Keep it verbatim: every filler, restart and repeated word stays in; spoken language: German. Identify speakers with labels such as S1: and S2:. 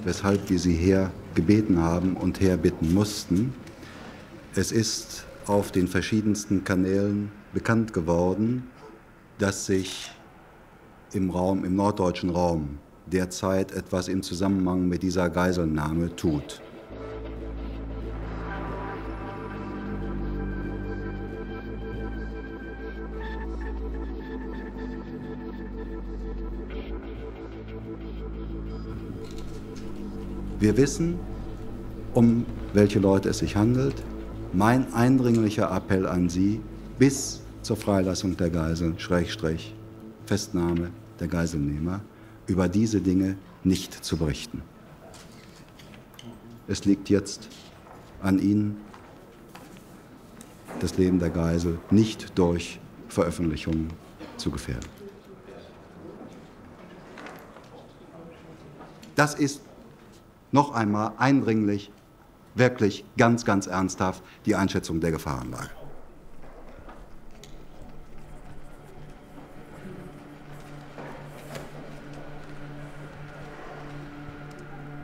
S1: weshalb wir Sie hergebeten haben und herbitten mussten. Es ist auf den verschiedensten Kanälen bekannt geworden, dass sich im Raum, im norddeutschen Raum derzeit etwas im Zusammenhang mit dieser Geiselnahme tut. Wir wissen, um welche Leute es sich handelt. Mein eindringlicher Appell an Sie, bis zur Freilassung der Geiseln, Schrägstrich, Festnahme der Geiselnehmer, über diese Dinge nicht zu berichten. Es liegt jetzt an Ihnen, das Leben der Geisel nicht durch Veröffentlichungen zu gefährden. Das ist noch einmal eindringlich, wirklich ganz, ganz ernsthaft die Einschätzung der Gefahrenlage.